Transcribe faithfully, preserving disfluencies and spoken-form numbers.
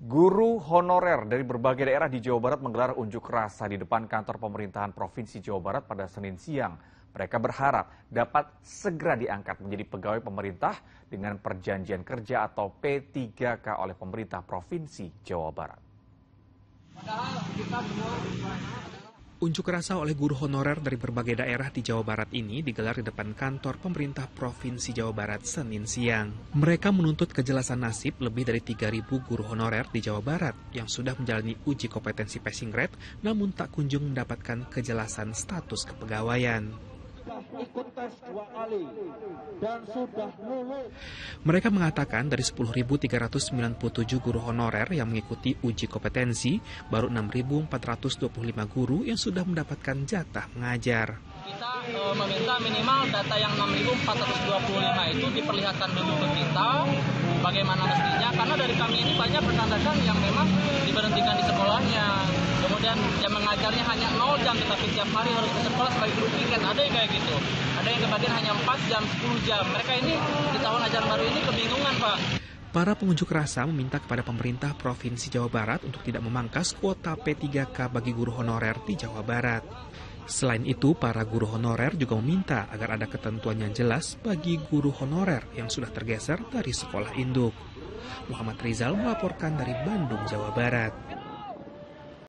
Guru honorer dari berbagai daerah di Jawa Barat menggelar unjuk rasa di depan kantor pemerintahan Provinsi Jawa Barat pada Senin siang. Mereka berharap dapat segera diangkat menjadi pegawai pemerintah dengan perjanjian kerja atau P tiga K oleh pemerintah Provinsi Jawa Barat. Unjuk rasa oleh guru honorer dari berbagai daerah di Jawa Barat ini digelar di depan kantor pemerintah Provinsi Jawa Barat Senin siang. Mereka menuntut kejelasan nasib lebih dari tiga ribu guru honorer di Jawa Barat yang sudah menjalani uji kompetensi passing grade namun tak kunjung mendapatkan kejelasan status kepegawaian. Ikut tes dua kali dan sudah lulus. Mereka mengatakan dari sepuluh ribu tiga ratus sembilan puluh tujuh guru honorer yang mengikuti uji kompetensi, baru enam ribu empat ratus dua puluh lima guru yang sudah mendapatkan jatah mengajar. Kita e, meminta minimal data yang enam ribu empat ratus dua puluh lima itu diperlihatkan dulu ke kita bagaimana mestinya, karena dari kami ini banyak rekan-rekan yang memang diberhentikan di sekolahnya. Kemudian yang mengajarnya hanya nol jam, tetapi tiap hari harus ke sekolah sebagai guru piket. Ada yang kayak gitu. Ada yang kebagian hanya empat jam, sepuluh jam. Mereka ini di tahun ajaran baru ini kebingungan, Pak. Para pengunjuk rasa meminta kepada pemerintah Provinsi Jawa Barat untuk tidak memangkas kuota P tiga K bagi guru honorer di Jawa Barat. Selain itu, para guru honorer juga meminta agar ada ketentuan yang jelas bagi guru honorer yang sudah tergeser dari sekolah induk. Muhammad Rizal melaporkan dari Bandung, Jawa Barat.